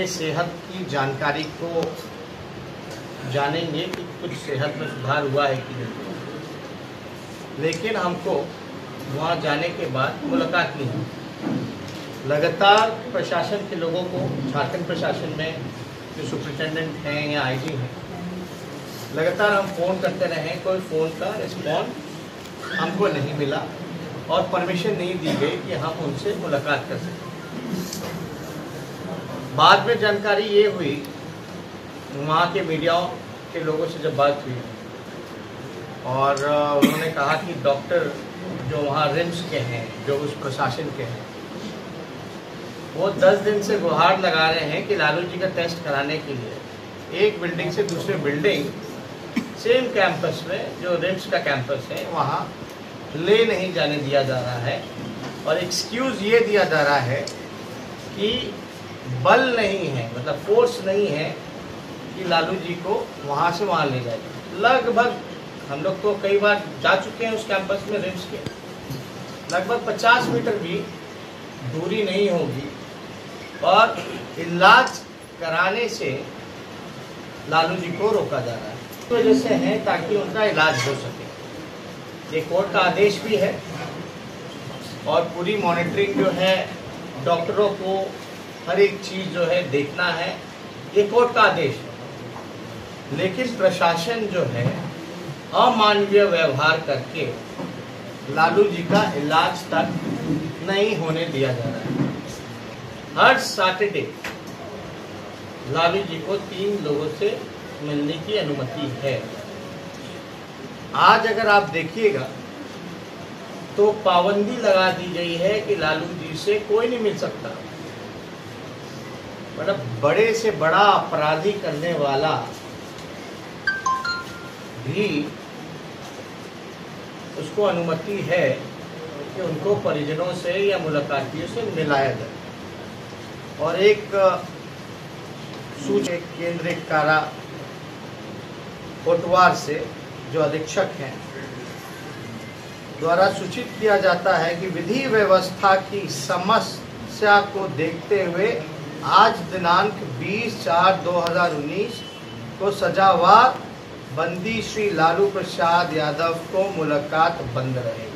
पहले सेहत की जानकारी को जानेंगे कि कुछ सेहत में सुधार हुआ है कि नहीं। लेकिन हमको वहाँ जाने के बाद मुलाकात नहीं हुई। लगातार प्रशासन के लोगों को, झारखंड प्रशासन में जो सुपरिटेंडेंट हैं या आईजी हैं, लगातार हम फ़ोन करते रहे, कोई फ़ोन का रिस्पॉन्स हमको नहीं मिला और परमिशन नहीं दी गई कि हम उनसे मुलाकात कर सकें। बाद में जानकारी ये हुई, वहाँ के मीडिया के लोगों से जब बात हुई और उन्होंने कहा कि डॉक्टर जो वहाँ रिम्स के हैं, जो उस प्रशासन के हैं, वो 10 दिन से गुहार लगा रहे हैं कि लालू जी का टेस्ट कराने के लिए एक बिल्डिंग से दूसरे बिल्डिंग, सेम कैंपस में जो रिम्स का कैंपस है, वहाँ ले नहीं जाने दिया जा रहा है। और एक्सक्यूज़ ये दिया जा रहा है कि बल नहीं है, मतलब फोर्स नहीं है कि लालू जी को वहाँ से वहाँ ले जाए। लगभग हम लोग तो कई बार जा चुके हैं उस कैंपस में, रिम्स के लगभग 50 मीटर भी दूरी नहीं होगी और इलाज कराने से लालू जी को रोका जा रहा है। इस वजह से है ताकि उनका इलाज हो सके। ये कोर्ट का आदेश भी है और पूरी मॉनिटरिंग जो है, डॉक्टरों को हर एक चीज़ जो है देखना है, ये कोर्ट का आदेश है। लेकिन प्रशासन जो है अमानवीय व्यवहार करके लालू जी का इलाज तक नहीं होने दिया जा रहा है। हर सैटरडे लालू जी को 3 लोगों से मिलने की अनुमति है। आज अगर आप देखिएगा तो पाबंदी लगा दी गई है कि लालू जी से कोई नहीं मिल सकता। मतलब बड़े से बड़ा अपराधी करने वाला भी उसको अनुमति है कि उनको परिजनों से या मुलाकातियों से मिलाया जाए। और एक सूचना केंद्रीय कारा कोटवार से जो अधीक्षक हैं द्वारा सूचित किया जाता है कि विधि व्यवस्था की समस्या को देखते हुए आज दिनांक 20/4/2019 को सजावार बंदी श्री लालू प्रसाद यादव को मुलाकात बंद रहेगी।